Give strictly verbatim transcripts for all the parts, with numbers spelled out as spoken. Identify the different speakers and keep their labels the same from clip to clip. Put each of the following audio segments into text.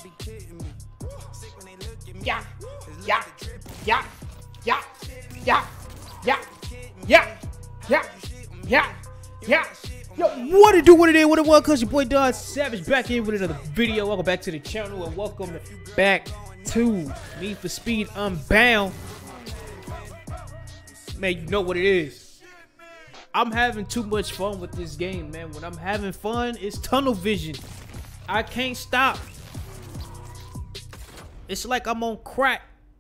Speaker 1: Yeah, yeah, yeah, yeah, yeah, yeah, yeah, yeah, yeah, yeah. Yo, what it do, what it is, what it was, cause your boy Don Savage back in with another video. Welcome back to the channel and welcome back to Need for Speed Unbound. Man, you know what it is. I'm having too much fun with this game, man. When I'm having fun, it's tunnel vision. I can't stop. It's like I'm on crack.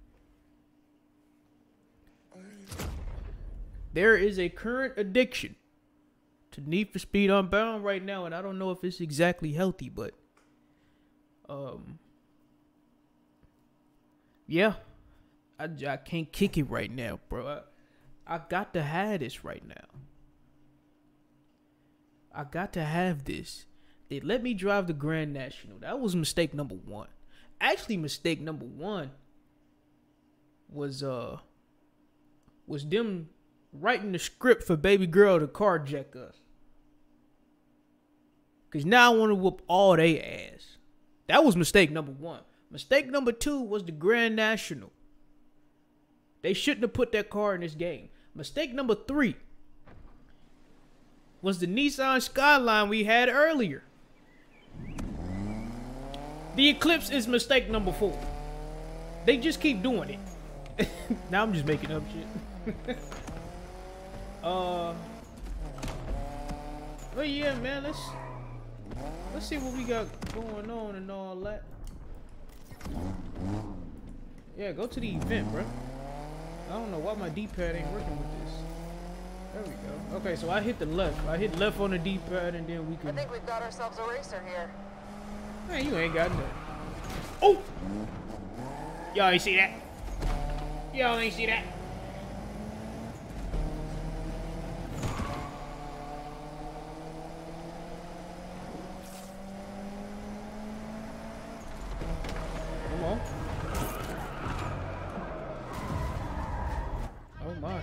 Speaker 1: There is a current addiction to Need for Speed Unbound right now, and I don't know if it's exactly healthy, but um, yeah, I, I can't kick it right now, bro. I, I got to have this right now. I got to have this. They let me drive the Grand National. That was mistake number one. Actually, mistake number one was uh was them writing the script for baby girl to carjack us. Cause now I want to whoop all they ass. That was mistake number one. Mistake number two was the Grand National. They shouldn't have put that car in this game. Mistake number three was the Nissan Skyline we had earlier. The Eclipse is mistake number four. They just keep doing it. Now I'm just making up shit. uh, but yeah, man, let's let's see what we got going on and all that. Yeah, go to the event, bro. I don't know why my D-pad ain't working with this. There we go. Okay, so I hit the left. I hit left on the D-pad, and then we can.
Speaker 2: I think we've got ourselves a racer here.
Speaker 1: Man, you ain't got nothing. Oh! Y'all ain't see that? Y'all ain't see that? Come on. Oh my.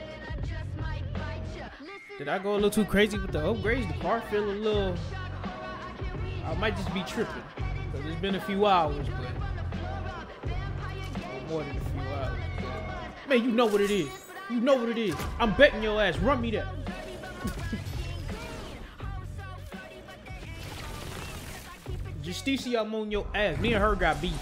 Speaker 1: Did I go a little too crazy with the upgrades? The car feel a little... I might just be tripping. Cause it's been a few hours, but more than a few hours. Man, you know what it is. You know what it is. I'm betting your ass. Run me that. Justicia, I'm on your ass. Me and her got beef.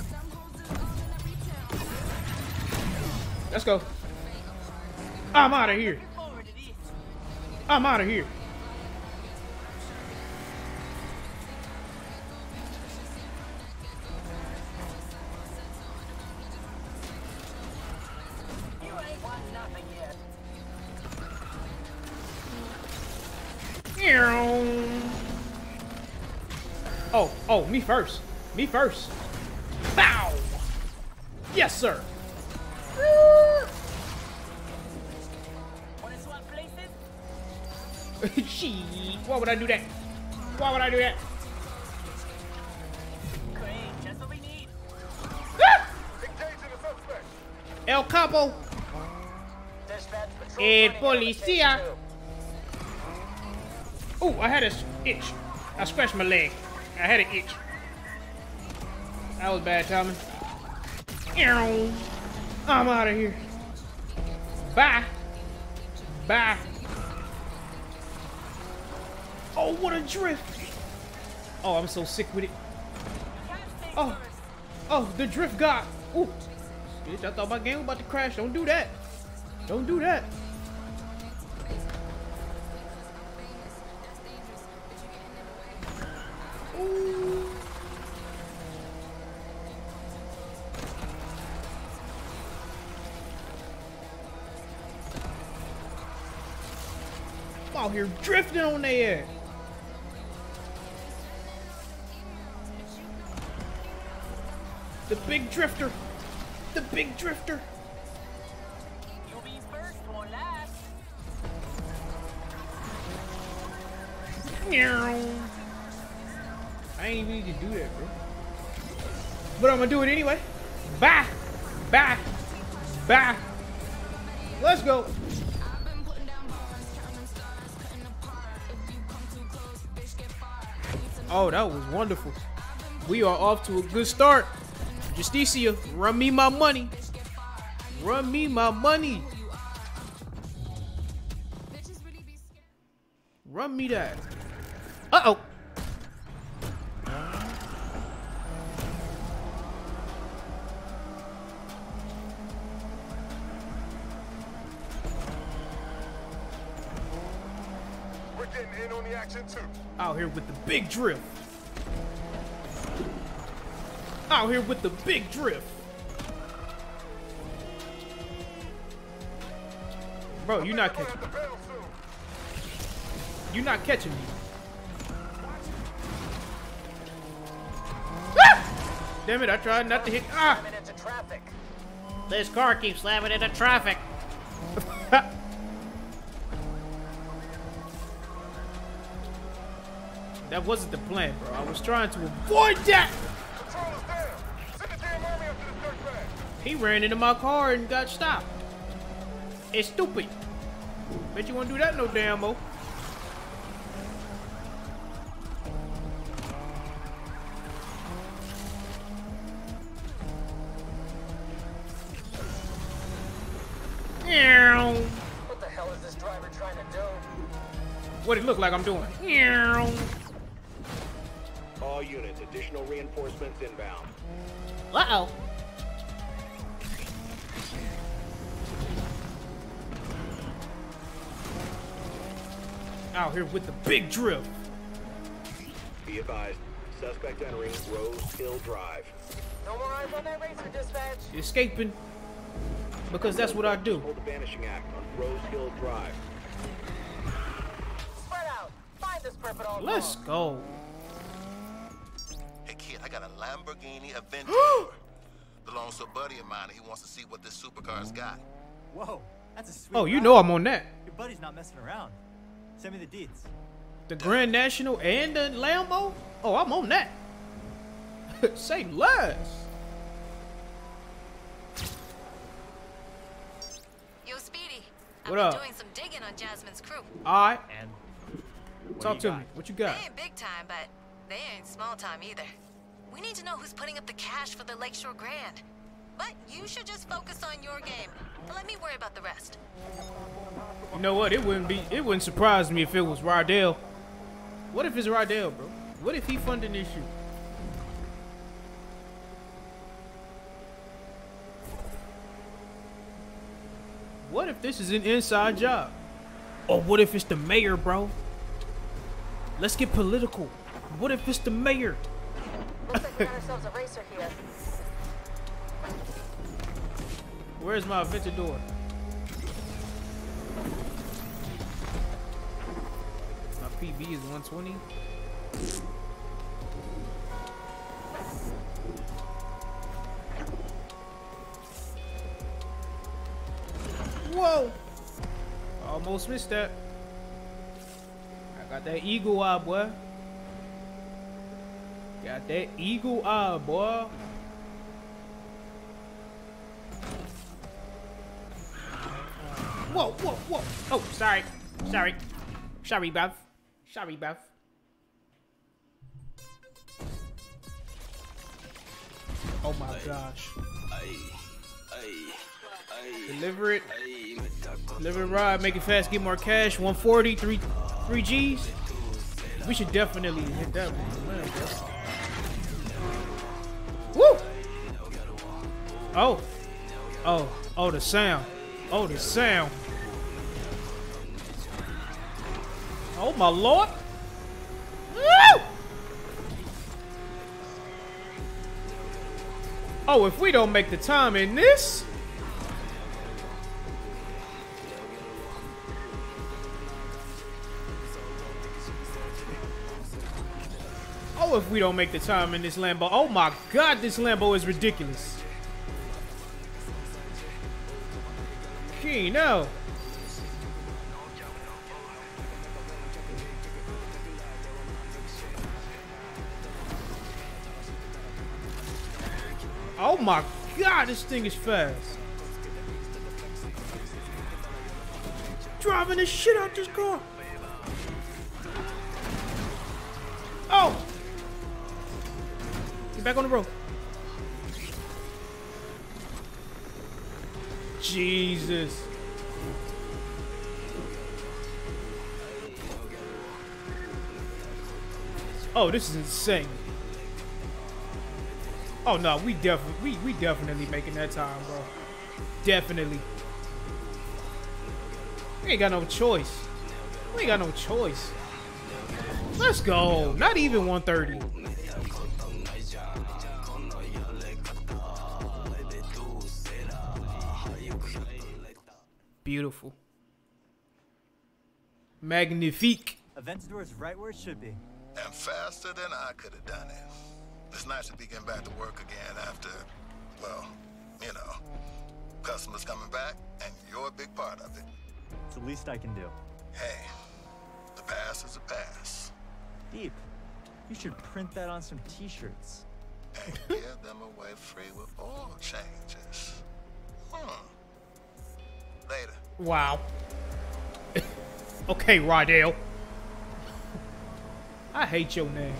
Speaker 1: Let's go. I'm out of here. I'm out of here. Oh, oh, me first. Me first. Bow! Yes, sir. Gee, why would I do that? Why would I do that? Ah! El Capo. El Policía. Oh, I had a itch. I scratched my leg. I had an itch. That was bad timing. I'm out of here. Bye. Bye. Oh, what a drift. Oh, I'm so sick with it. Oh. Oh, the drift got. Ooh. Bitch, I thought my game was about to crash. Don't do that. Don't do that. Ooh. I'm out here drifting on their ass. The big drifter. The big drifter.
Speaker 2: You'll be first or last.
Speaker 1: I ain't even need to do that, bro. But I'm gonna do it anyway. Bye. Bye. Bye. Let's go. Oh, that was wonderful. We are off to a good start. Justicia, run me my money. Run me my money. Run me that. Uh-oh.
Speaker 3: We're getting in on the action too.
Speaker 1: Out here with the big drift. Out here with the big drift. Bro, you're not catching me. You're not catching me. Ah! Damn it, I tried not to hit. Ah! This car keeps slamming into traffic. That wasn't the plan, bro. I was trying to avoid that. He ran into my car and got stopped. It's stupid. Bet you won't do that no damn mo.
Speaker 2: What the hell is this driver trying to do?
Speaker 1: What it look like I'm doing?
Speaker 4: All units, additional reinforcements inbound.
Speaker 1: Uh-oh. Out here with the big drift.
Speaker 4: Be advised, suspect entering Rose Hill Drive.
Speaker 2: No more eyes on that racer, dispatch.
Speaker 1: Escaping. Because that's what I do.
Speaker 4: Hold the Vanishing Act on Rose Hill Drive.
Speaker 2: Spread out. Find this perp at all
Speaker 1: Let's
Speaker 2: costs.
Speaker 1: go.
Speaker 5: Hey kid, I got a Lamborghini Aventador. Belongs to a buddy of mine and he wants to see what this supercar's got.
Speaker 6: Whoa, that's a sweet
Speaker 1: Oh, you
Speaker 6: ride.
Speaker 1: know I'm on that.
Speaker 6: Your buddy's not messing around. Send me the deets.
Speaker 1: The Grand National and the Lambo? Oh, I'm on that. Say less.
Speaker 7: Yo, Speedy.
Speaker 1: What
Speaker 7: I've
Speaker 1: up?
Speaker 7: been doing some digging on Jasmine's crew.
Speaker 1: All right.
Speaker 6: And what
Speaker 1: Talk
Speaker 6: do
Speaker 1: to
Speaker 6: you
Speaker 1: me.
Speaker 6: got?
Speaker 1: What you got?
Speaker 7: They ain't big time, but they ain't small time either. We need to know who's putting up the cash for the Lakeshore Grand. But you should just focus on your game. And let me worry about the rest.
Speaker 1: You know what? It wouldn't be. It wouldn't surprise me if it was Rydell. What if it's Rydell, bro? What if he funding this shit? What if this is an inside job? Or what if it's the mayor, bro? Let's get political. What if it's the mayor?
Speaker 2: Looks like we got ourselves a racer here.
Speaker 1: Where's my Aventador? My P B is one twenty. Whoa! Almost missed that. I got that eagle eye, boy. Got that eagle eye, boy. Whoa, whoa, whoa. Oh, sorry. Sorry. Sorry, Bev. Sorry, Bev. Oh my gosh. Deliver it. Deliver it right. Make it fast. Get more cash. one forty. Three, three G's. We should definitely hit that one. Woo! Oh. Oh. Oh, the sound. Oh, the sound. Oh, my Lord. Woo! Oh, if we don't make the time in this. Oh, if we don't make the time in this Lambo. Oh, my God, this Lambo is ridiculous. No. Oh my God, this thing is fast. Driving the shit out this car. Oh. Get back on the road. Jesus. Oh, this is insane. Oh no, we definitely we we definitely making that time, bro. Definitely. We ain't got no choice. We ain't got no choice. Let's go. Not even one thirty. Beautiful. Magnifique.
Speaker 6: Aventador is right where it should be.
Speaker 5: And faster than I could have done it. It's nice to be getting back to work again after, well, you know, customers coming back, and you're a big part of it.
Speaker 6: It's the least I can do.
Speaker 5: Hey, the past is a pass.
Speaker 6: Deep, you should print that on some t-shirts.
Speaker 5: And give them away free with oil changes. Hmm. Later.
Speaker 1: Wow. Okay, Rodale. I hate your name.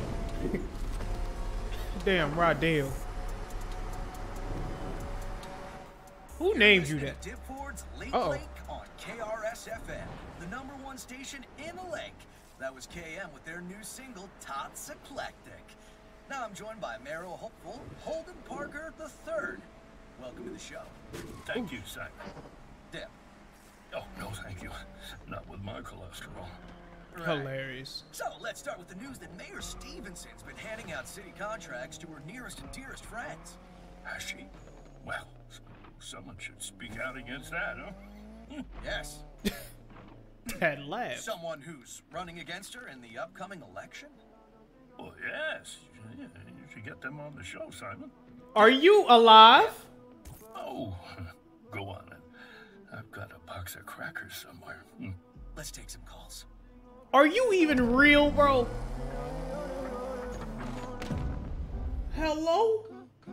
Speaker 1: Damn, Rodale. Who named you that?
Speaker 8: Dip Ford's Lake
Speaker 1: Uh-oh.
Speaker 8: Lake on K R S F M, the number one station in the lake. That was K M with their new single, Tots Eclectic. Now I'm joined by Mayor Hopeful, Holden Parker the third. Welcome to the show.
Speaker 9: Thank you, Simon.
Speaker 8: Dip.
Speaker 9: Oh, no, thank you. Not with my cholesterol.
Speaker 8: Right.
Speaker 1: Hilarious.
Speaker 8: So let's start with the news that Mayor Stevenson's been handing out city contracts to her nearest and dearest friends.
Speaker 9: Has she? Well, s- someone should speak out against that, huh?
Speaker 8: Yes.
Speaker 1: That laugh.
Speaker 8: Someone who's running against her in the upcoming election?
Speaker 9: Well, yes. Yeah, you should get them on the show, Simon.
Speaker 1: Are you alive?
Speaker 9: Oh, go on then. I've got a box of crackers somewhere. Hmm.
Speaker 8: Let's take some calls.
Speaker 1: Are you even real, bro? Hello?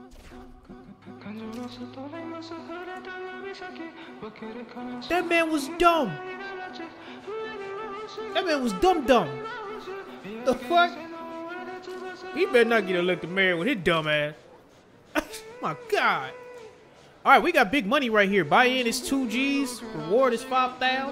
Speaker 1: That man was dumb. That man was dumb dumb. The fuck? He better not get elected mayor with his dumb ass. My God. All right, we got big money right here. Buy in is two G's. Reward is five thousand.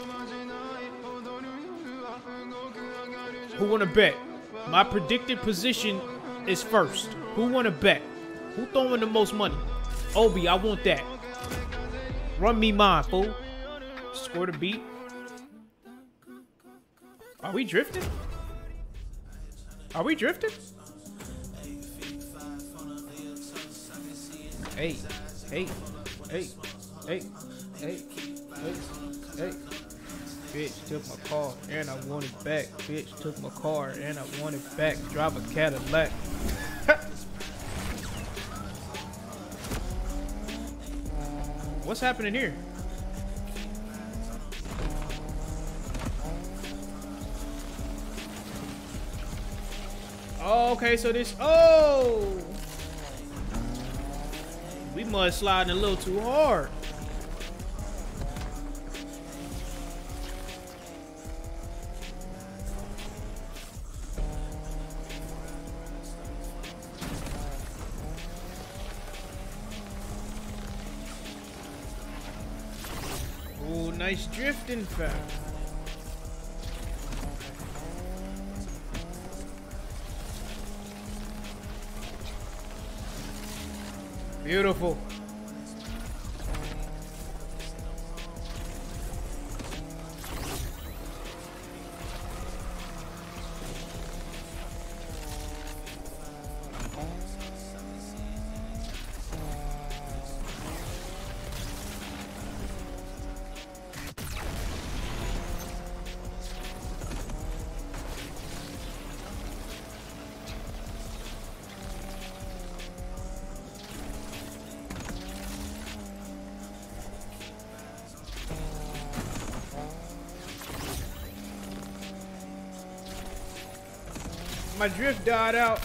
Speaker 1: Who wanna bet? My predicted position is first. Who wanna bet? Who throwing the most money? Obi, I want that. Run me mine, fool. Score the beat. Are we drifting? Are we drifting? Hey, hey, hey, hey, hey, hey, hey. Bitch took my car and I want it back. Bitch took my car and I want it back. Drive a Cadillac. What's happening here? Oh, okay, so this. Oh! We mud sliding a little too hard. Oh, nice drifting, fam. Beautiful. My drift died out.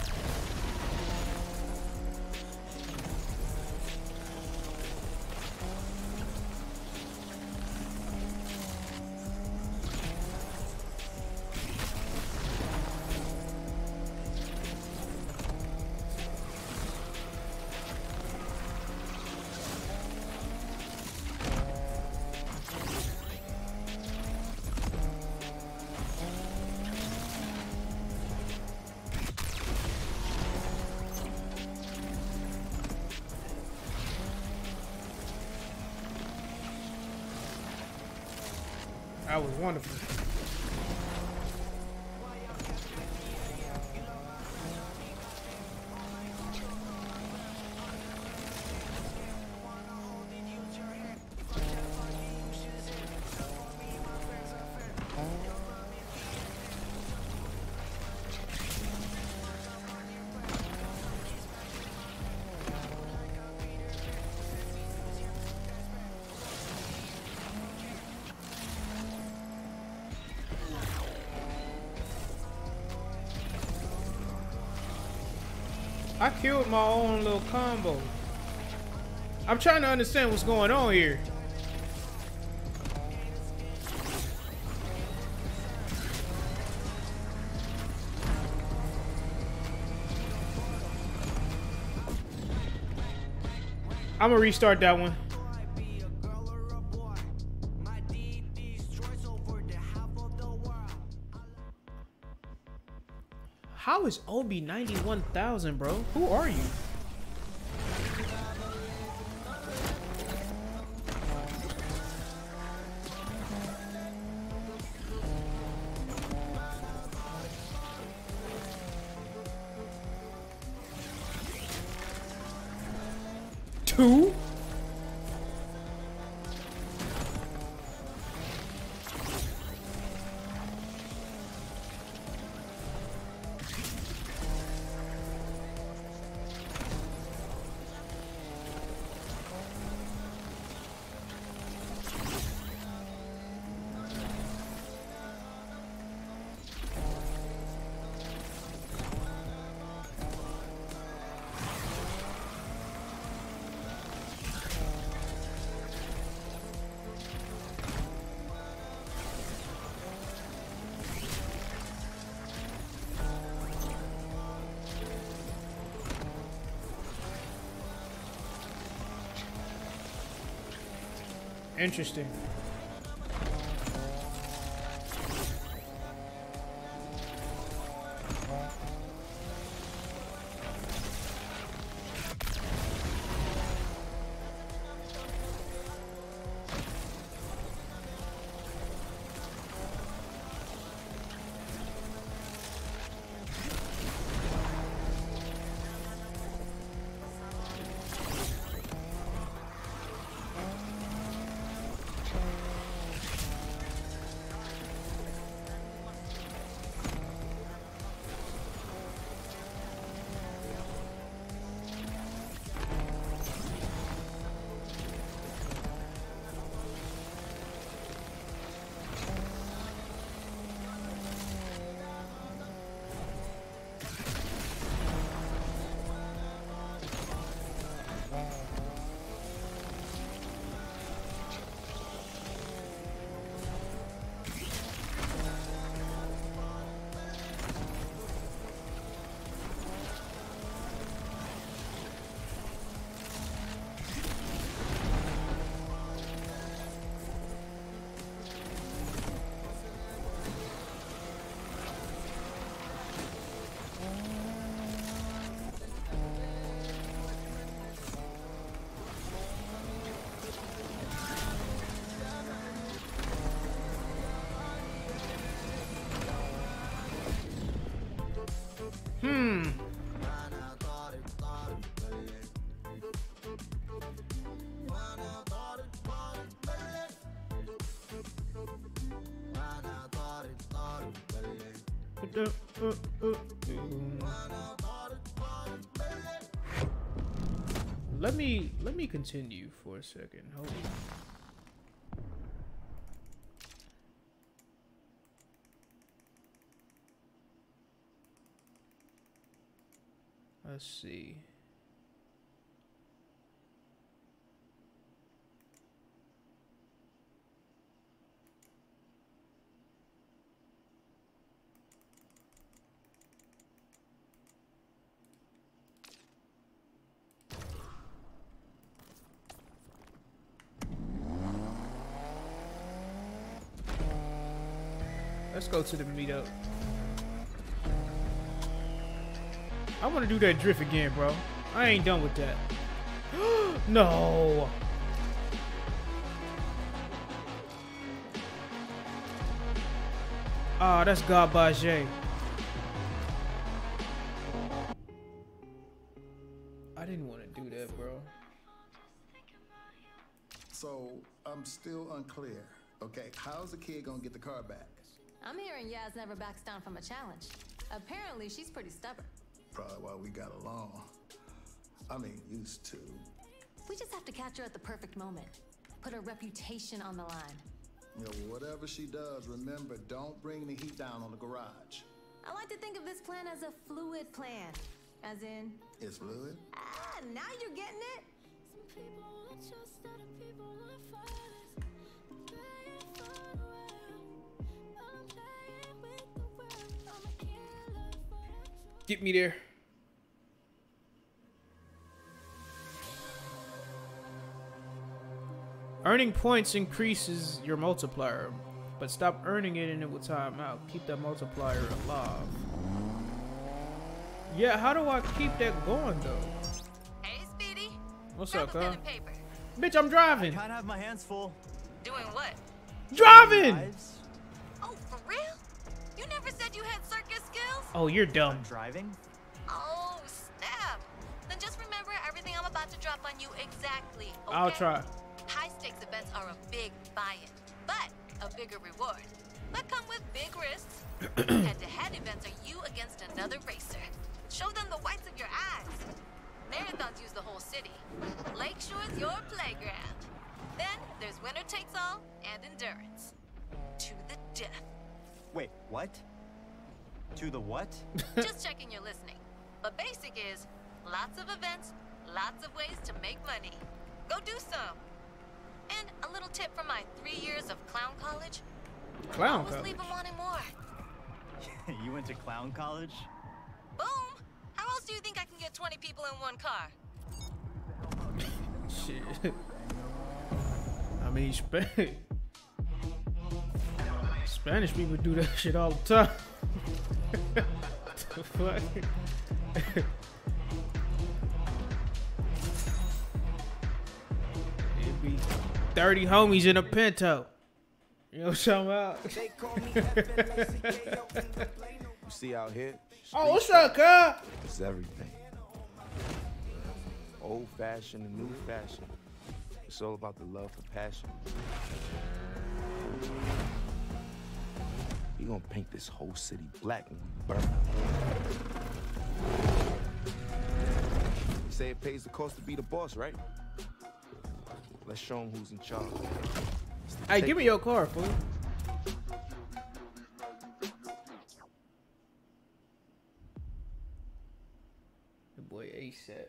Speaker 1: That was wonderful. I killed my own little combo. I'm trying to understand what's going on here. I'm gonna restart that one. How is Obi ninety-one thousand, bro? Who are you? Two? Interesting. Hmm. Let me let me continue for a second. Hold on. Let's see. Let's go to the meetup. I want to do that drift again, bro. I ain't done with that. No. Oh, that's garbage. I didn't want to do that, bro.
Speaker 5: So I'm still unclear. Okay, how's the kid gonna get the car back?
Speaker 7: I'm hearing Yaz never backs down from a challenge. Apparently, she's pretty stubborn.
Speaker 5: Probably why we got along. I mean, used to.
Speaker 7: We just have to catch her at the perfect moment. Put her reputation on the line.
Speaker 5: You know, whatever she does, remember, don't bring the heat down on the garage.
Speaker 7: I like to think of this plan as a fluid plan. As in...
Speaker 5: It's fluid?
Speaker 7: Ah, now you're getting it?
Speaker 1: Get me there. Earning points increases your multiplier, but stop earning it and it will time out. Keep that multiplier alive. Yeah, how do I keep that going though?
Speaker 7: Hey, Speedy.
Speaker 1: What's
Speaker 7: Grab
Speaker 1: up,
Speaker 7: a pen
Speaker 1: huh?
Speaker 7: and paper.
Speaker 1: Bitch, I'm driving.
Speaker 6: Can't have my hands full.
Speaker 7: Doing what?
Speaker 1: Driving!
Speaker 6: Knives.
Speaker 7: Oh, for real? You never said you had circus skills?
Speaker 1: Oh, you're dumb.
Speaker 6: I'm driving?
Speaker 7: Oh, snap. Then just remember everything I'm about to drop on you exactly, okay?
Speaker 1: I'll try.
Speaker 7: High-stakes events are a big buy-in, but a bigger reward. But come with big risks. Head-to-head events are you against another racer. Show them the whites of your eyes. Marathons use the whole city. Lakeshore's your playground. Then there's winner takes all and endurance. To the death.
Speaker 6: Wait, what? To the what?
Speaker 7: Just checking you're listening. But basic is lots of events, lots of ways to make money. Go do some. And a little tip from my three years of clown college.
Speaker 1: Clown
Speaker 7: Always
Speaker 1: college?
Speaker 7: leave them wanting more.
Speaker 6: You went to clown college?
Speaker 7: Boom! How else do you think I can get twenty people in one car?
Speaker 1: Shit. I mean, Spanish. Spanish people do that shit all the time. The fuck? It'd be thirty homies in a Pinto. You know what I'm talking about?
Speaker 10: You see out here?
Speaker 1: Oh, what's up, cuz?
Speaker 10: It's everything. Old fashioned and new fashion. It's all about the love for passion. We gonna paint this whole city black and we burn. You say it pays the cost to be the boss, right? Let's show them who's in charge.
Speaker 1: Hey, give me your car, fool. The boy ASAP.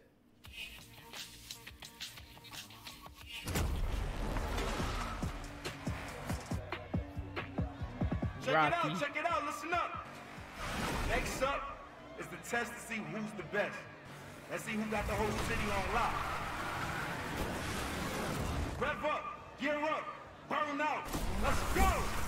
Speaker 11: Check
Speaker 1: Rocky.
Speaker 11: it out, check it out, listen up. Next up is the test to see who's the best. Let's see who got the whole city on lock. Rev up, gear up, burn out. Let's go!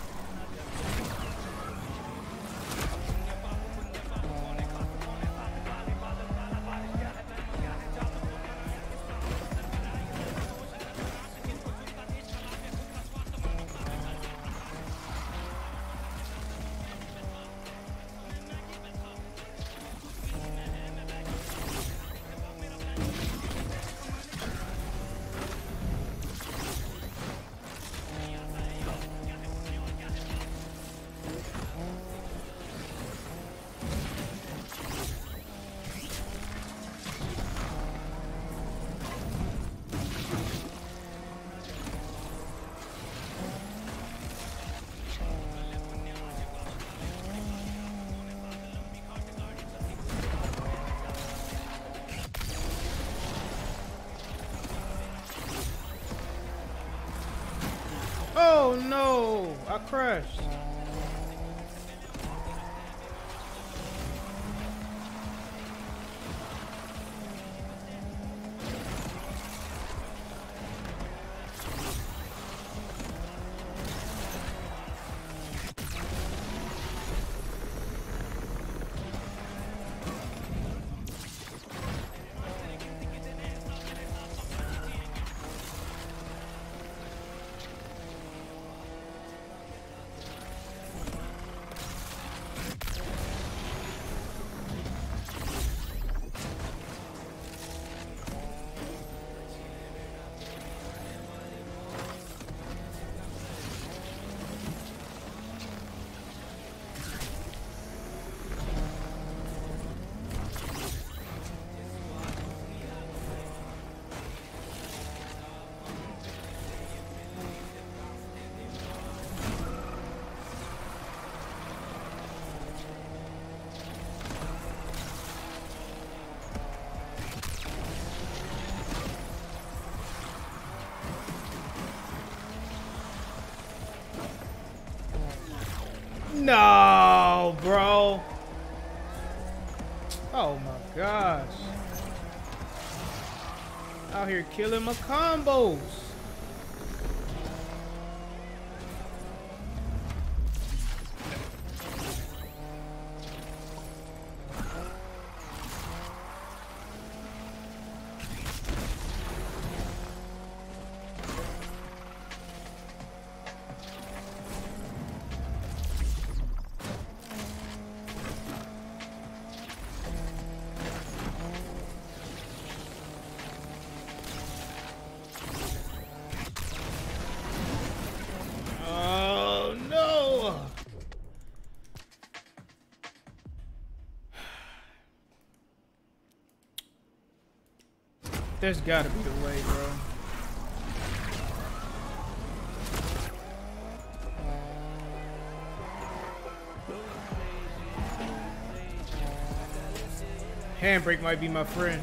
Speaker 1: Oh no! I crashed. No, bro. Oh my gosh. Out here killing my combos. There's gotta be a way, bro. Handbrake might be my friend.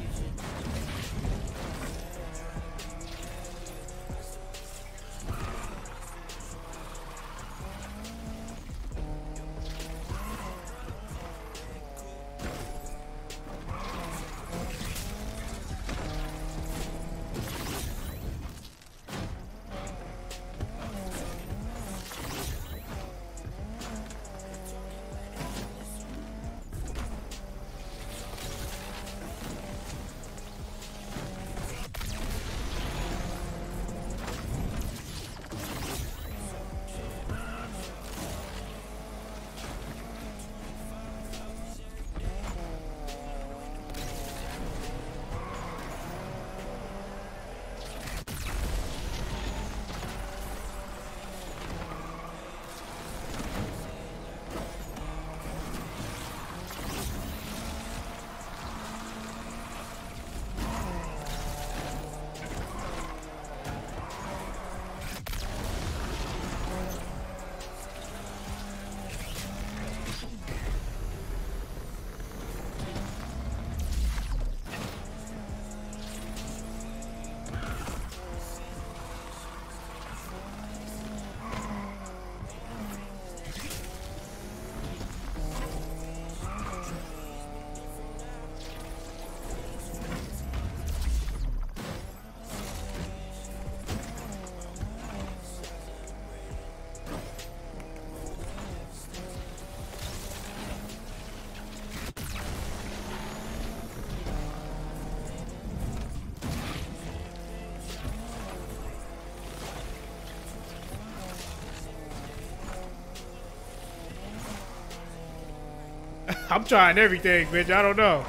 Speaker 1: I'm trying everything, bitch. I don't know.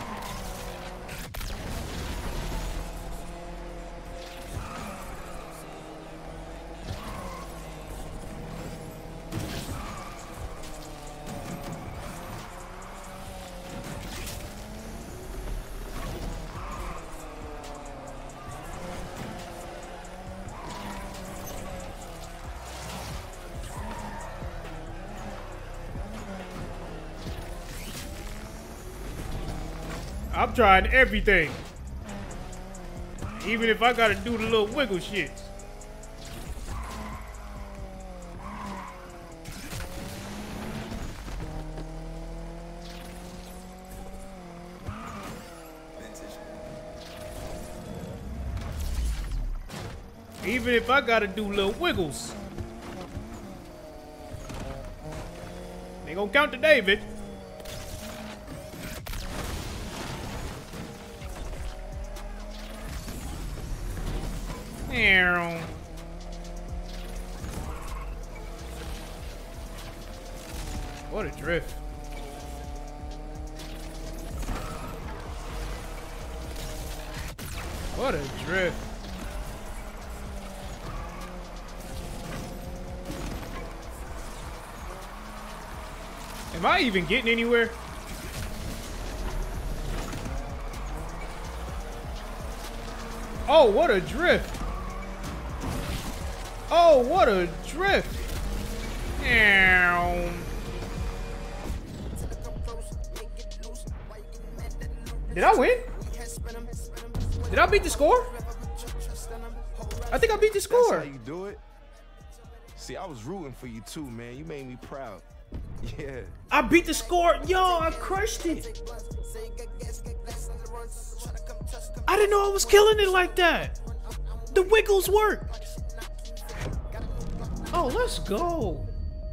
Speaker 1: I'm trying everything. Even if I gotta do the little wiggle shit. Even if I gotta do little wiggles. They gonna count to David. What a drift. What a drift. Am I even getting anywhere? Oh, what a drift. Oh, what a drift. Ow. Did I win? Did I beat the score? I think I beat the score.
Speaker 10: That's how you do it. See, I was rooting for you too, man. You made me proud. Yeah.
Speaker 1: I beat the score. Yo, I crushed it. I didn't know I was killing it like that. The wiggles worked. Oh, let's go.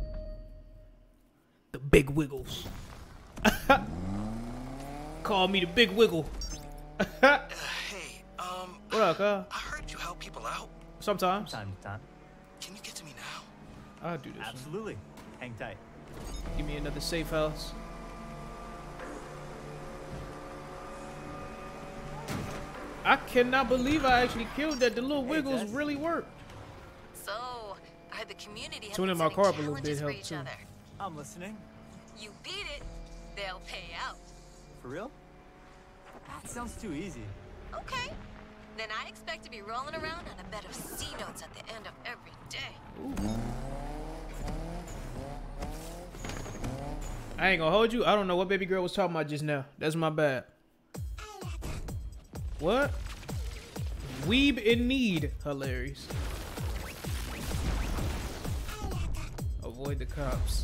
Speaker 1: The big wiggles. Call me the big wiggle.
Speaker 12: uh, hey, um,
Speaker 1: what up, uh?
Speaker 12: I heard you help people out.
Speaker 1: Sometimes.
Speaker 6: Time to time.
Speaker 12: Can you get to me now?
Speaker 1: I'll do this.
Speaker 6: Absolutely. Hang tight.
Speaker 1: Give me another safe house. I cannot believe I actually killed that. The little
Speaker 6: Hey,
Speaker 1: wiggles
Speaker 6: Tess.
Speaker 1: really worked.
Speaker 7: So, I heard the community has
Speaker 1: Tuning
Speaker 7: been
Speaker 1: my
Speaker 7: setting
Speaker 1: car up a little
Speaker 7: challenges
Speaker 1: bit
Speaker 7: for
Speaker 1: helped
Speaker 7: each
Speaker 1: too.
Speaker 7: other.
Speaker 6: I'm listening.
Speaker 7: You beat it, they'll pay out.
Speaker 6: For real? That sounds too easy.
Speaker 7: Okay. Then I expect to be rolling around on a bed of C notes at the end of every day.
Speaker 1: Ooh. I ain't gonna hold you. I don't know what baby girl was talking about just now. That's my bad. What? Weeb in need. Hilarious. Avoid the cops.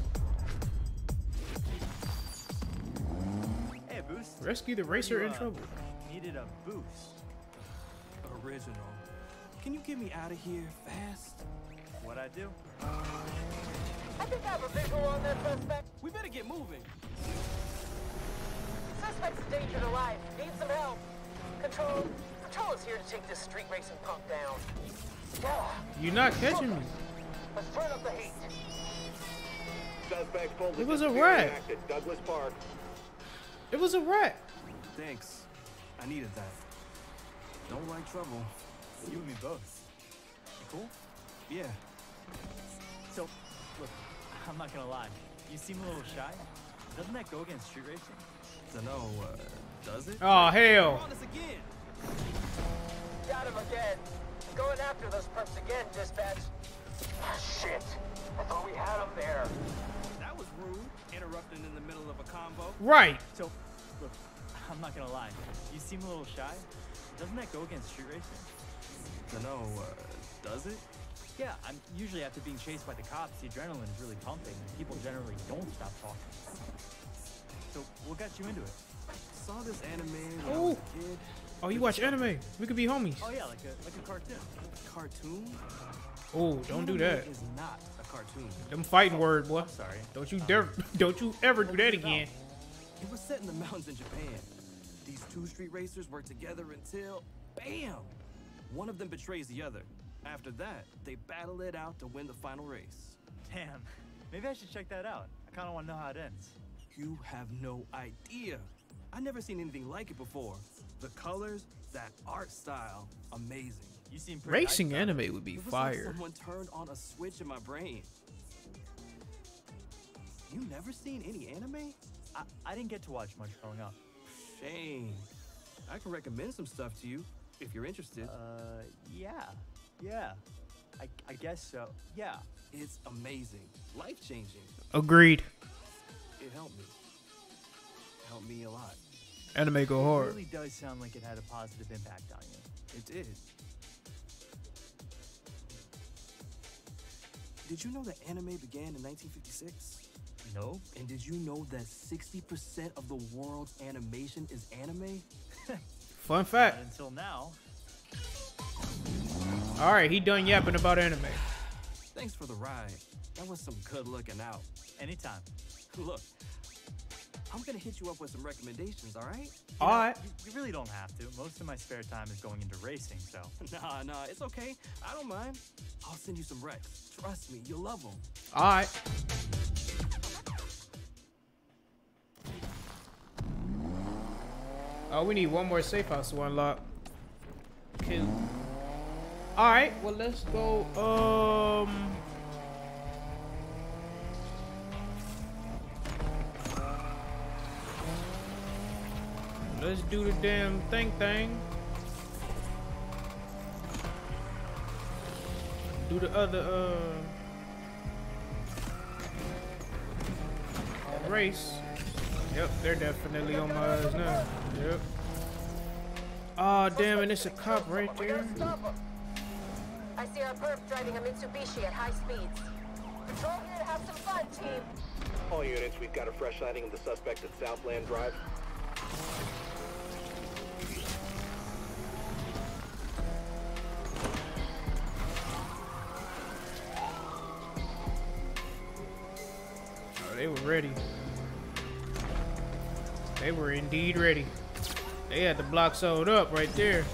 Speaker 6: Hey, Boost.
Speaker 1: Rescue the racer
Speaker 6: You,
Speaker 1: in
Speaker 6: uh,
Speaker 1: trouble.
Speaker 6: Needed a boost.
Speaker 13: Original. Can you get me out of here fast?
Speaker 6: What'd I do?
Speaker 2: I think I have a visual on that suspect.
Speaker 13: We better get moving.
Speaker 2: Suspect's a danger to life. Need some help. Control. Control is here to take this street racing punk down. Yeah.
Speaker 1: You're not catching me.
Speaker 2: Let's turn up the heat.
Speaker 4: Suspect pulled
Speaker 1: It was a
Speaker 4: disappearing
Speaker 1: rat.
Speaker 4: act at Douglas Park.
Speaker 1: It was a rat.
Speaker 13: Thanks. I needed that. Don't like trouble.
Speaker 6: You and me both. You cool?
Speaker 13: Yeah.
Speaker 6: So, look, I'm not gonna lie. You seem a little shy. Doesn't that go against street racing?
Speaker 13: Dunno, uh, does it?
Speaker 1: Oh, hell.
Speaker 13: On us again.
Speaker 2: Got him again. Going after those punks again, dispatch. Ah, shit. I thought we had him there.
Speaker 13: That was rude. Interrupting in the middle of a convo.
Speaker 1: Right.
Speaker 6: So, look, I'm not gonna lie. You seem a little shy. Doesn't that go against street racing?
Speaker 13: Dunno, uh, does it?
Speaker 6: Yeah, I'm usually after being chased by the cops, the adrenaline is really pumping, and people generally don't stop talking. So, what got you into it?
Speaker 13: Saw this anime when I
Speaker 1: Oh.
Speaker 13: was a kid.
Speaker 1: Oh, you watch anime. We could be homies.
Speaker 6: Oh yeah, like a like a cartoon.
Speaker 13: Cartoon?
Speaker 1: Oh, don't do
Speaker 13: Anime
Speaker 1: that.
Speaker 13: is not a cartoon.
Speaker 1: Them fighting word, boy.
Speaker 6: I'm sorry.
Speaker 1: Don't you dare, don't you ever do that again.
Speaker 13: It was set in the mountains in Japan. These two street racers work together until, bam! One of them betrays the other. After that, they battle it out to win the final race.
Speaker 6: Damn, maybe I should check that out. I kind of want to know how it ends.
Speaker 13: You have no idea. I've never seen anything like it before. The colors, that art style, amazing.
Speaker 6: You seem pretty
Speaker 1: Racing
Speaker 6: hyped about
Speaker 1: anime
Speaker 6: it.
Speaker 1: would be
Speaker 13: It was like
Speaker 1: fire.
Speaker 13: someone turned on a switch in my brain. You never seen any anime?
Speaker 6: I, I didn't get to watch much growing up.
Speaker 13: Shame. I can recommend some stuff to you if you're interested.
Speaker 6: Uh, yeah, yeah. I, I guess so. Yeah.
Speaker 13: It's amazing, life-changing.
Speaker 1: Agreed.
Speaker 13: It helped me. Helped me a lot.
Speaker 1: Anime go
Speaker 6: It
Speaker 1: hard.
Speaker 6: really does sound like it had a positive impact on you.
Speaker 13: It did. Did you know that anime began in nineteen fifty-six?
Speaker 6: No.
Speaker 13: And did you know that sixty percent of the world's animation is anime?
Speaker 1: Fun fact.
Speaker 6: Not until now.
Speaker 1: All right, he done yapping about anime.
Speaker 13: Thanks for the ride. That was some good looking out.
Speaker 6: Anytime.
Speaker 13: Look, I'm gonna hit you up with some recommendations, all right?
Speaker 1: All right.
Speaker 6: You, you really don't have to. Most of my spare time is going into racing, so.
Speaker 13: Nah, nah, it's okay. I don't mind. I'll send you some recs. Trust me, you'll love them.
Speaker 1: All right. Oh, we need one more safe house to unlock. Cool. All right. Well, let's go. Um. Let's do the damn thing thing. Do the other uh race. Yep, they're definitely on my eyes now. Yep. Oh damn, and it's a cop right there.
Speaker 2: I see our perp driving a Mitsubishi at high speeds. Patrol here to have some fun, team.
Speaker 4: All units, we've got a fresh sighting of the suspect at Southland Drive.
Speaker 1: Oh, they were ready. They were indeed ready. They had the block sold up right there.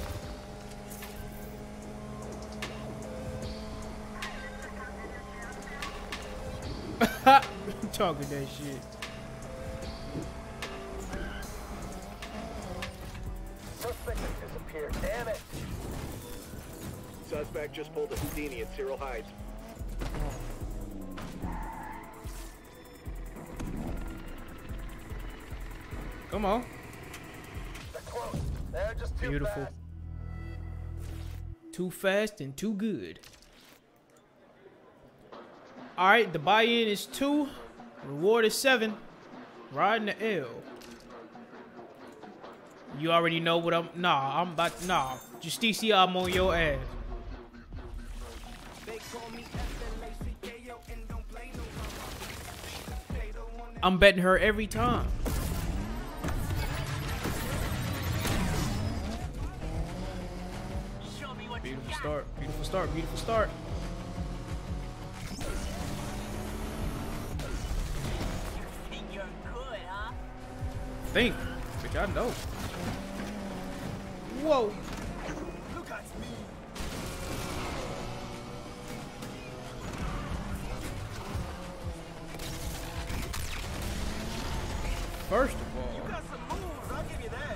Speaker 1: Talking that shit.
Speaker 2: Suspect has disappeared. Damn it.
Speaker 4: Suspect just pulled a Houdini at Cyril Heights.
Speaker 1: Come on.
Speaker 2: They're close. They're just too
Speaker 1: Beautiful.
Speaker 2: fast.
Speaker 1: Too fast and too good. All right, the buy-in is two. Reward is seven. Riding the L. You already know what I'm. Nah, I'm about. Nah, Justicia, I'm on your ass. I'm betting her every time. Beautiful start. Beautiful start. Beautiful start. Think, which I know. Whoa.
Speaker 8: Look at me.
Speaker 1: First of all,
Speaker 8: You got some moves, I'll give you that.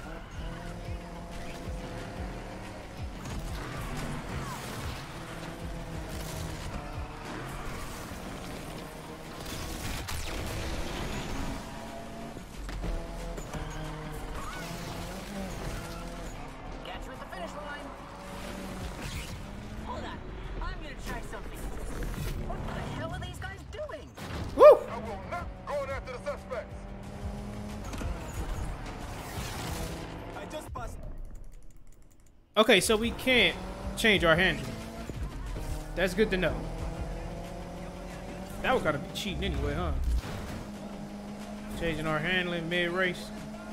Speaker 1: okay, so we can't change our handling. That's good to know. That would kind of be cheating anyway, huh? Changing our handling mid-race.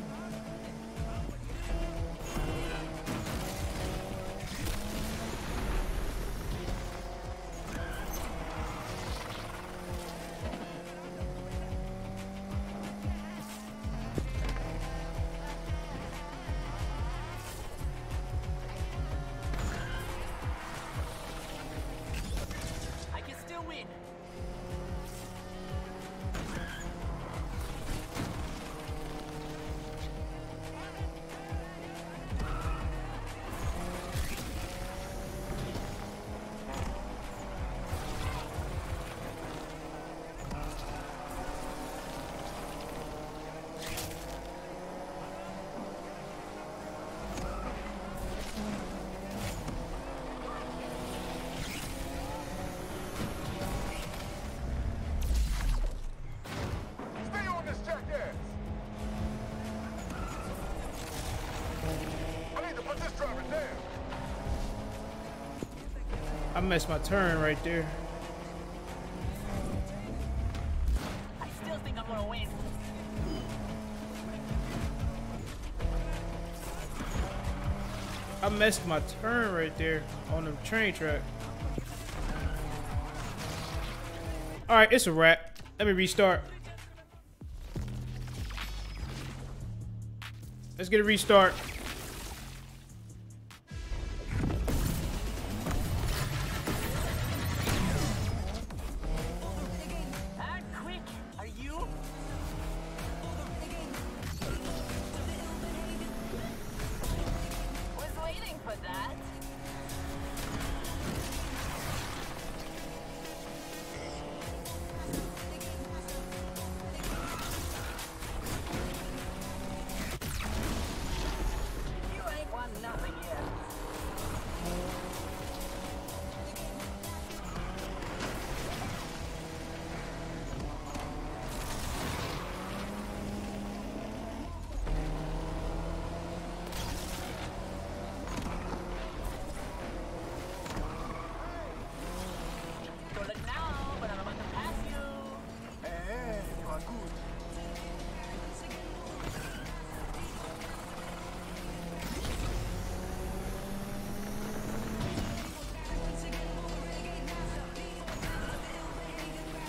Speaker 1: I missed my turn right there.
Speaker 2: I still think I'm gonna win.
Speaker 1: I missed my turn right there on the train track. All right, it's a wrap. Let me restart. Let's get a restart.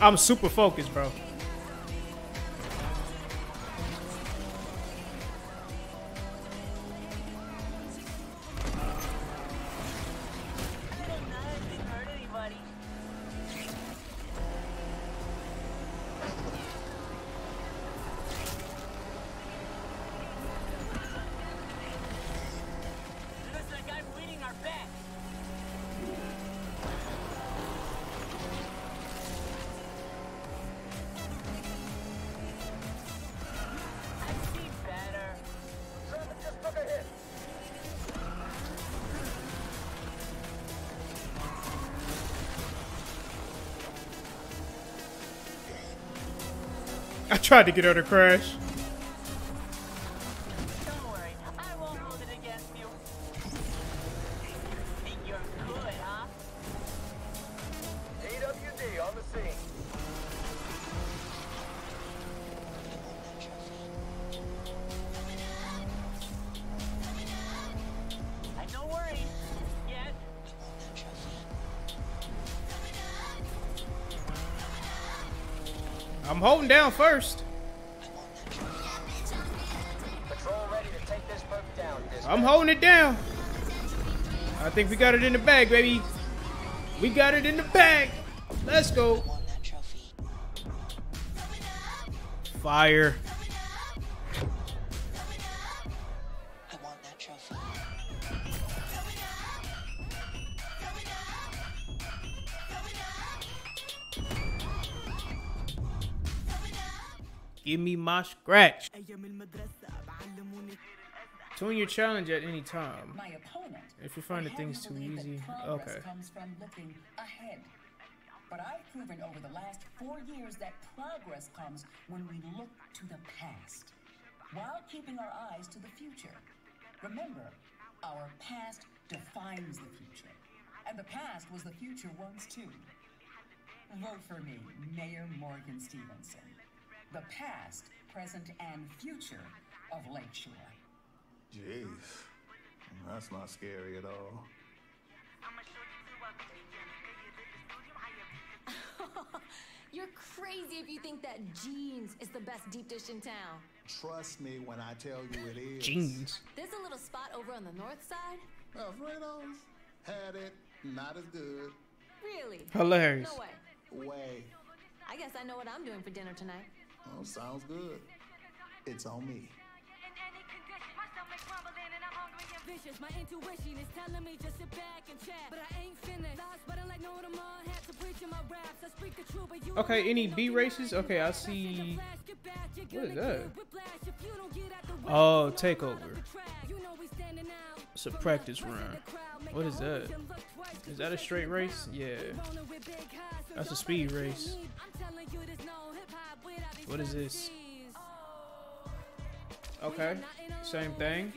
Speaker 1: I'm super focused, bro. I tried to get her to crash.
Speaker 2: Don't worry, I won't hold it against you. Think you're good, huh?
Speaker 11: A W D on the scene.
Speaker 2: I don't worry yet.
Speaker 1: I'm holding down first.
Speaker 2: Patrol ready to take this perp down.
Speaker 1: I'm holding it down. I think we got it in the bag, baby. We got it in the bag. Let's go. Fire. Give me my scratch. Tune your challenge at any time.
Speaker 14: My opponent,
Speaker 1: if you find the things too easy. Okay.
Speaker 14: Comes from looking ahead. But I've proven over the last four years that progress comes when we look to the past, while keeping our eyes to the future. Remember, our past defines the future, and the past was the future once too. Vote for me, Mayor Morgan Stevenson. The past, present, and future of Lakeshore.
Speaker 5: Jeez, that's not scary at all.
Speaker 15: You're crazy if you think that Jeans is the best deep dish in town.
Speaker 5: Trust me when I tell you it is.
Speaker 1: Jeans.
Speaker 15: There's a little spot over on the north side.
Speaker 5: Alfredo's had it, not as good.
Speaker 15: Really?
Speaker 1: Hilarious.
Speaker 15: No way.
Speaker 5: Way.
Speaker 15: I guess I know what I'm doing for dinner tonight.
Speaker 5: Oh, sounds good. It's on me.
Speaker 16: Vicious, my intuition is telling me just sit back and chat, but I ain't finished. Lost, but I like no tomorrow. Had to preach in my raps. I speak the truth, but you
Speaker 1: okay, any B races? Okay, I see. What is that? Oh, takeover. It's a practice run. What is that? Is that a straight race? Yeah. That's a speed race. What is this? Okay, same thing.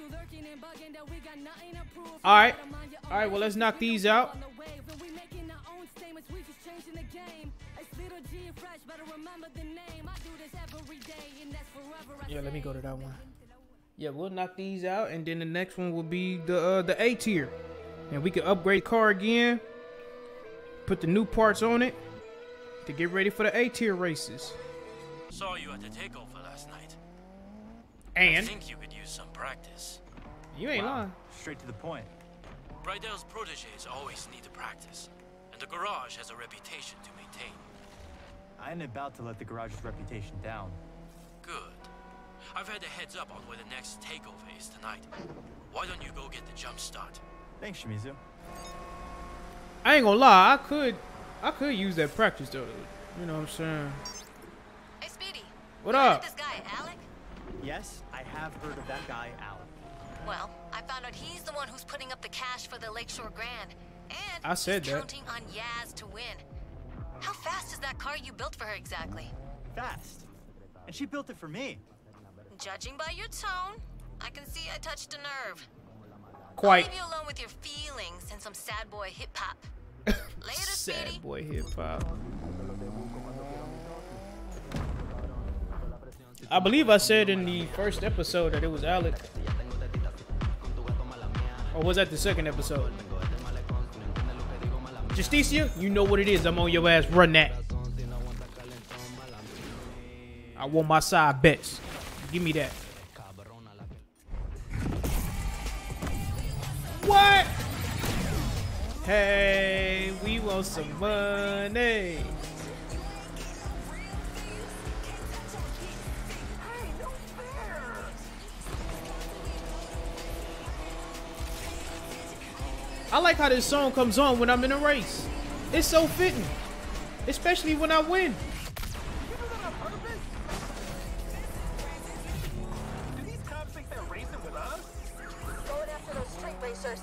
Speaker 1: Alright. Alright, well, let's knock these out. Yeah, let me go to that one. Yeah, we'll knock these out, and then the next one will be the uh, the A tier. And we can upgrade the car again. Put the new parts on it to get ready for the A tier races.
Speaker 6: Saw you at the takeover last night.
Speaker 1: And?
Speaker 6: I think you could use some practice.
Speaker 1: You ain't
Speaker 6: wow.
Speaker 1: lying.
Speaker 6: Straight to the point. Brydell's proteges always need to practice, and the garage has a reputation to maintain.
Speaker 13: I ain't about to let the garage's reputation down.
Speaker 6: Good. I've had a heads up on where the next takeover is tonight. Why don't you go get the jump start?
Speaker 13: Thanks, Shimizu.
Speaker 1: I ain't gonna lie, I could I could use that practice though. You know what I'm saying?
Speaker 7: Hey Speedy.
Speaker 1: What
Speaker 7: you
Speaker 1: up?
Speaker 7: This guy, Alec?
Speaker 13: Yes, I have heard of that guy, Alec.
Speaker 7: Well, I found out he's the one who's putting up the cash for the Lakeshore Grand. And
Speaker 1: I said
Speaker 7: he's
Speaker 1: that.
Speaker 7: counting on Yaz to win. How fast is that car you built for her exactly?
Speaker 13: Fast. And she built it for me.
Speaker 7: Judging by your tone, I can see I touched a nerve.
Speaker 1: Quite.
Speaker 7: I'll leave you alone with your feelings and some sad boy hip hop. Later,
Speaker 1: Sad
Speaker 7: Speedy.
Speaker 1: boy hip hop. I believe I said in the first episode that it was Alec. Or was that the second episode? Justicia, you know what it is. I'm on your ass. Run that. I want my side bets. Give me that. What? Hey, we want some money. I like how this song comes on when I'm in a race. It's so fitting, especially when I win.
Speaker 2: Do these cops think they're racing with us? Going after those street racers.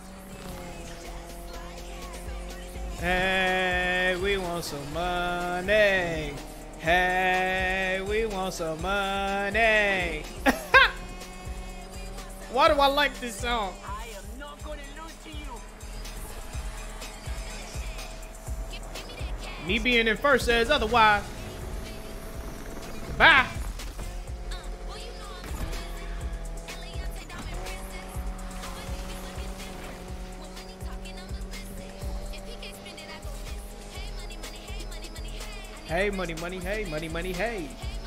Speaker 1: Hey, we want some money. Hey, we want some money. Why do I like this song?
Speaker 2: I am not going to lose to you.
Speaker 1: Me being in first says otherwise. Bye. Hey, money, money, hey, money, money, hey.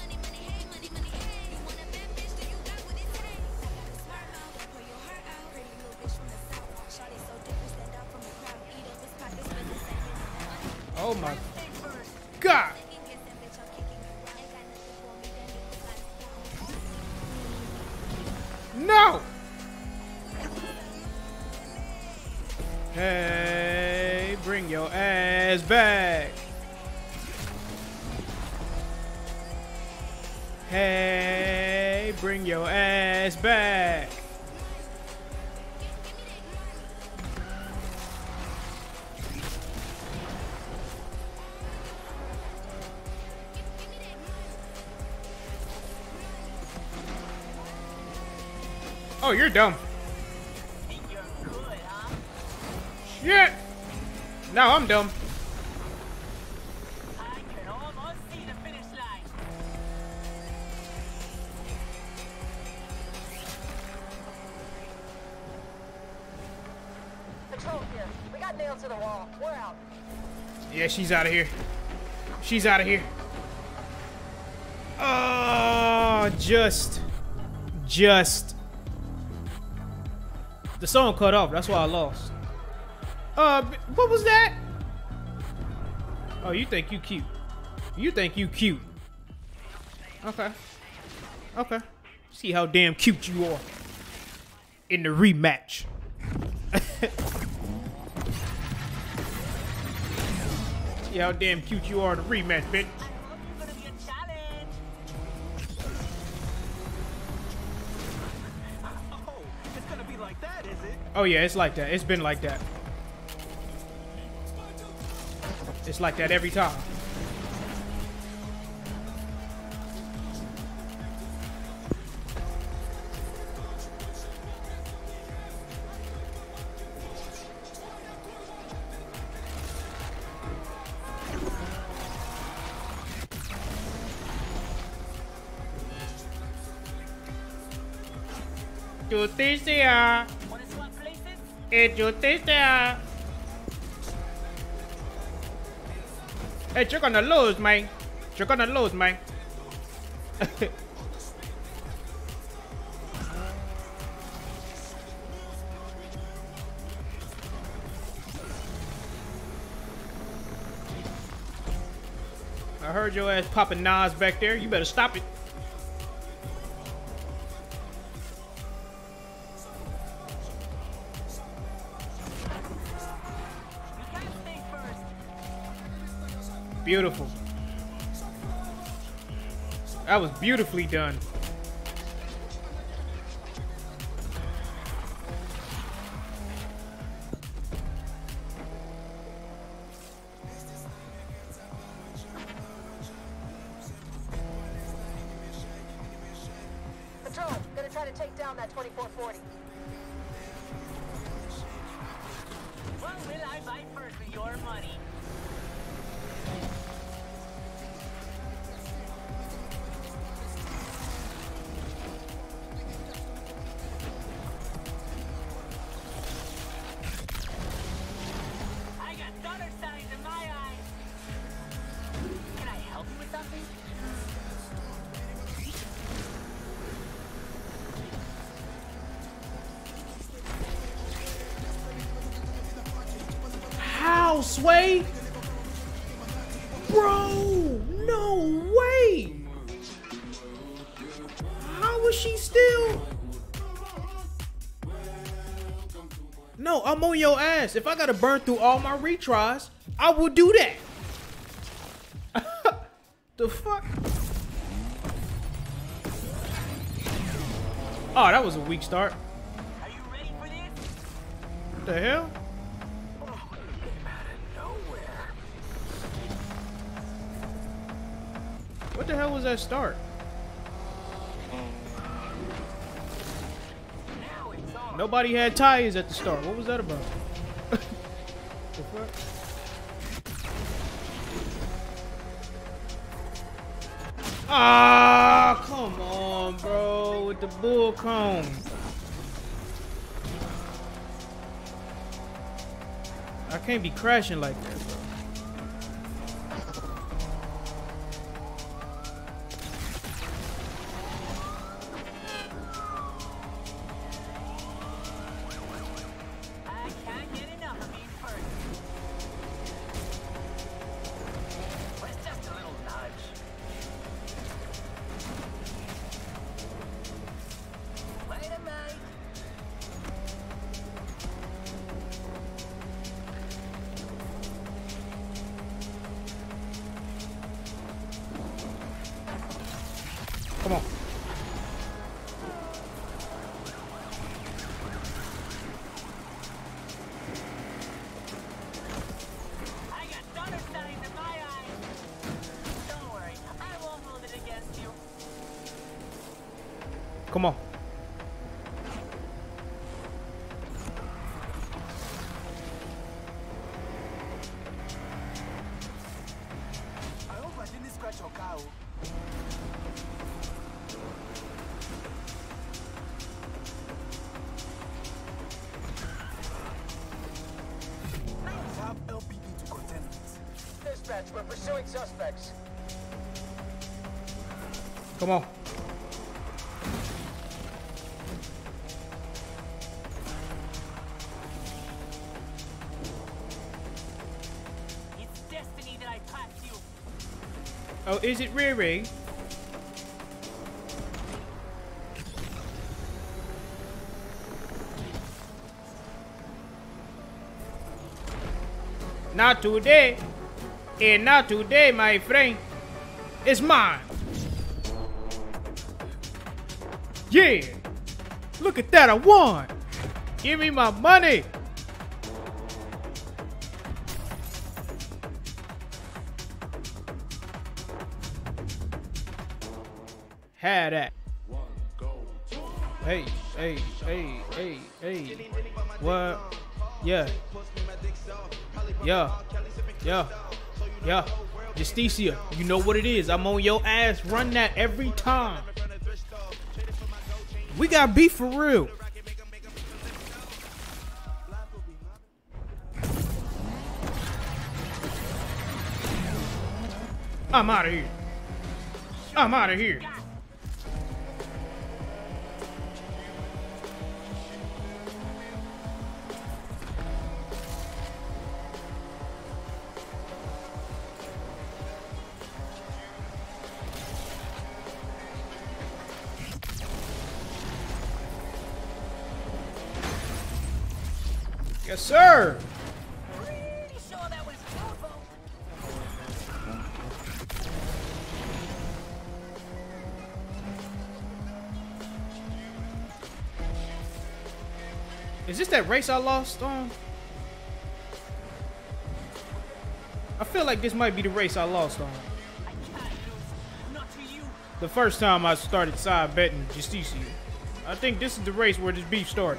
Speaker 1: Oh my God. No. Hey, bring your ass back. Hey, bring your ass back. Oh, you're dumb.
Speaker 2: You're good, huh?
Speaker 1: Shit. Now I'm dumb.
Speaker 2: I can almost see the finish line. Patrol here. We got nailed to the wall. We're out.
Speaker 1: Yeah, she's out of here. She's out of here. Oh, just, just. The song cut off. That's why I lost. Uh, what was that? Oh, you think you cute? You think you cute? Okay. Okay. See how damn cute you are in the rematch. See how damn cute you are in the rematch, bitch. Oh yeah, it's like that. It's been like that. It's like that every time. Justicia. It's justicia. Hey, you're gonna lose, man. You're gonna lose, man. I heard your ass popping Nas back there. You better stop it. Beautiful. That was beautifully done.
Speaker 2: Patrol, gonna try to take down that twenty-four forty. What will I buy first with your money? I got dollar signs in my eyes. Can I help you with something?
Speaker 1: How, Sway? Bro, no way. How was she still? No, I'm on your ass. If I gotta burn through all my retries, I will do that. The fuck? Oh, that was a weak start.
Speaker 2: Are you ready for this?
Speaker 1: What the hell?
Speaker 2: Oh, it came out of nowhere.
Speaker 1: What the hell was that start?
Speaker 2: Now it's on.
Speaker 1: Nobody had tires at the start. What was that about? The fuck? Ah, come on, bro, with the bull cone. I can't be crashing like that, bro.
Speaker 2: I can't get enough of being first. But it's just a little nudge. Wait a minute.
Speaker 1: Come on.
Speaker 2: I got dollar signs in my eyes. Don't worry, I won't hold it against you.
Speaker 1: Come on.
Speaker 2: I hope I didn't scratch your cow. Have L P D to contend with. Dispatch, we're pursuing suspects.
Speaker 1: Come on.
Speaker 2: It's destiny that I passed you.
Speaker 1: Oh, is it Riri? Not today. And not today, my friend. It's mine. Yeah. Look at that. I won. Give me my money. Had that. Hey, hey, hey, hey, hey. What? Yeah. Yeah. Yeah. Yeah. Justicia, you know what it is. I'm on your ass. Run that every time. We got beef for real. I'm out of here. I'm out of here. Yes, sir.
Speaker 2: Pretty sure that was your fault.
Speaker 1: Is this that race I lost on? I feel like this might be the race I lost on.
Speaker 2: I can't lose. Not to you.
Speaker 1: The first time I started side betting Justicia. I think this is the race where this beef started.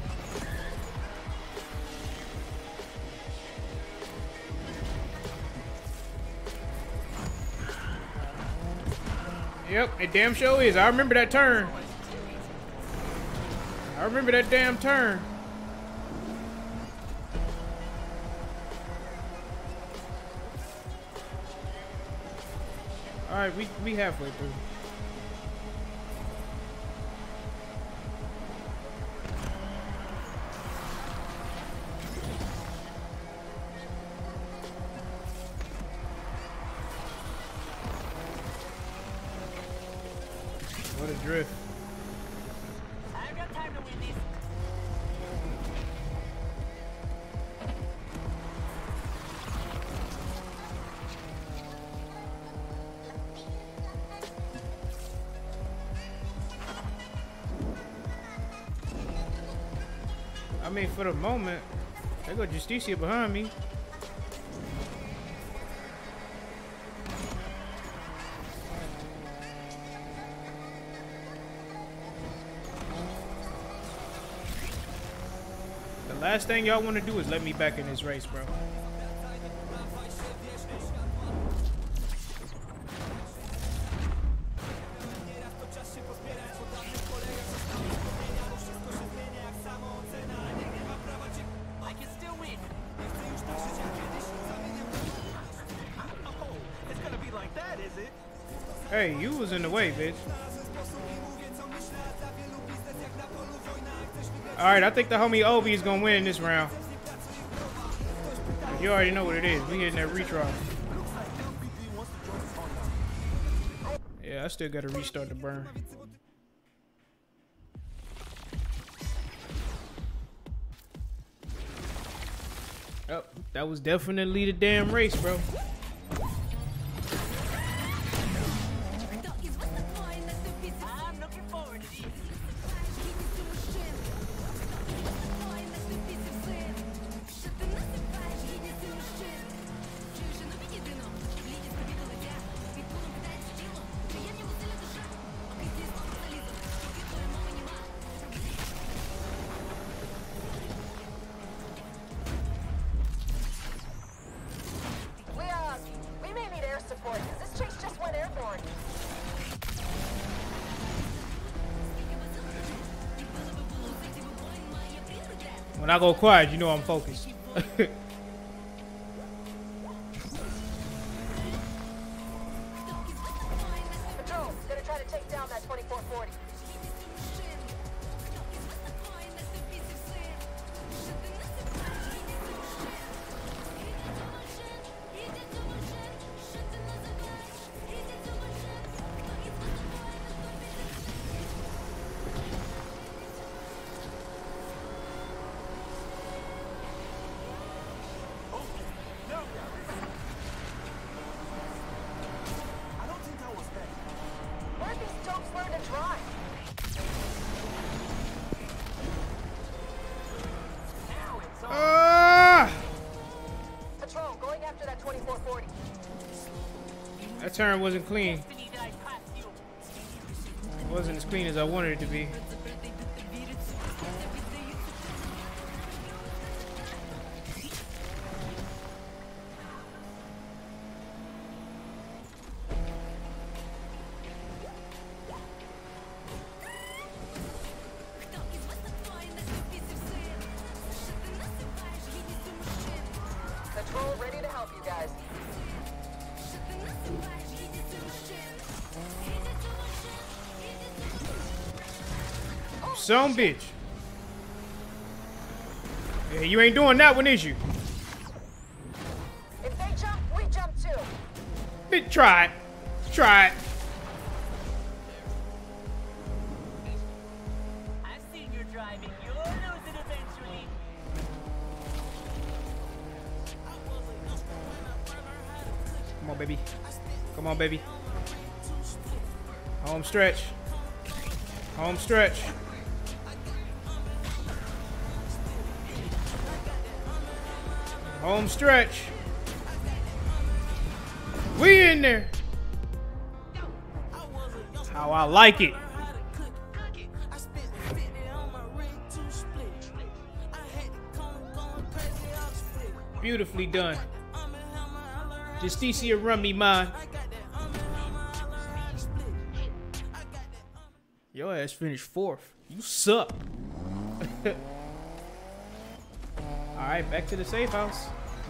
Speaker 1: Yep, it damn sure is. I remember that turn. I remember that damn turn. All right, we we halfway through. a drift.
Speaker 2: I've got time to win this.
Speaker 1: I mean, for the moment, there go Justicia behind me. The last thing y'all want to do is let me back in this race, bro.
Speaker 2: I can still win. Oh, it's gonna be like that, is it?
Speaker 1: Hey, you was in the way, bitch. Alright, I think the homie Obi is gonna win in this round. You already know what it is. We hitting that retry. Yeah, I still gotta restart the burn. Oh, that was definitely the damn race, bro.
Speaker 2: I'm looking forward to this. We, uh, we may need air support, because this chase just went airborne.
Speaker 1: When I go quiet, you know I'm focused.
Speaker 2: Patrol, gonna try to take down that twenty-four forty. Where'd these dopes learn to drive? Now it's on.
Speaker 1: Ah!
Speaker 2: Patrol, going after that twenty-four forty.
Speaker 1: That turn wasn't clean.
Speaker 2: Destiny that I passed you.
Speaker 1: It wasn't as clean as I wanted it to be.
Speaker 2: Patrol ready to help you guys.
Speaker 1: Some bitch. Yeah, you ain't doing that one, is you?
Speaker 2: If they jump, we jump too.
Speaker 1: Bitch, try it. Try it.
Speaker 2: I've seen your driving. You'll lose it eventually.
Speaker 1: Come on, baby. Come on, baby. Home stretch. Home stretch. Home stretch. We in there. How I like it. Beautifully done. Justicia run me mine. Your ass finished fourth. You suck. Alright, back to the safe house.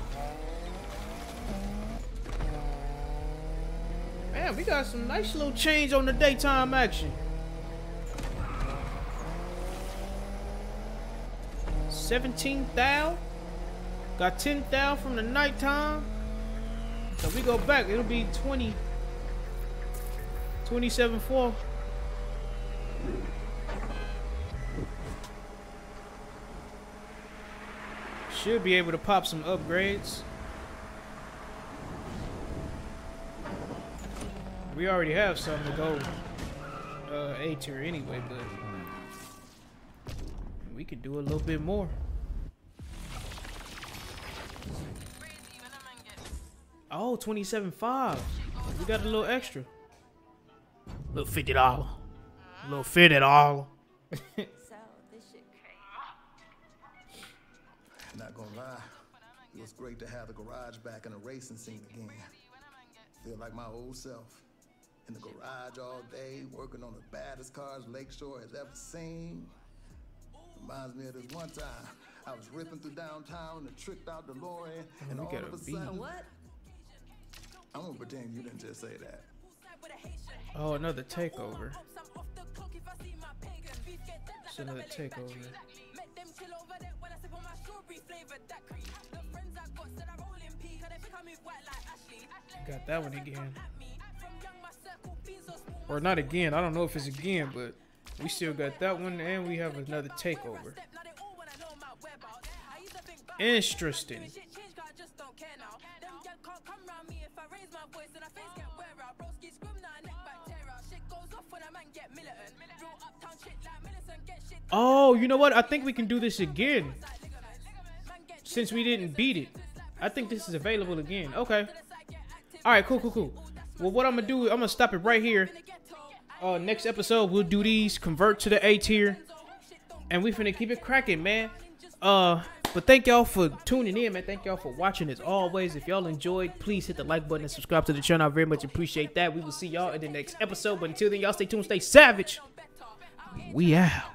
Speaker 1: Man, we got some nice little change on the daytime action. seventeen thou. Got ten thou from the nighttime. So we go back, it'll be twenty. twenty-seven four. should be able to pop some upgrades. We already have some to go uh, A tier anyway, but we could do a little bit more. Oh, twenty-seven five. We got a little extra. Little fifty dollar. Little fifty dollar.
Speaker 5: Not gonna lie, it was great to have the garage back in the racing scene again. Feel like my old self. In the garage all day, working on the baddest cars Lakeshore has ever seen. Reminds me of this one time. I was ripping through downtown and tricked out DeLorean, and all of a sudden, what? I'm gonna pretend you didn't just say that.
Speaker 1: Oh, another takeover. It's another takeover. Got that one again. Or not again. I don't know if it's again, but we still got that one, and we have another takeover. Interesting. Oh, you know what? I think we can do this again. Since we didn't beat it. I think this is available again. Okay. Alright, cool, cool, cool. Well, what I'm going to do, I'm going to stop it right here. Uh, next episode, we'll do these, convert to the A tier. And we finna keep it cracking, man. Uh, but thank y'all for tuning in, man. Thank y'all for watching as always. If y'all enjoyed, please hit the like button and subscribe to the channel. I very much appreciate that. We will see y'all in the next episode. But until then, y'all stay tuned, stay savage. We out.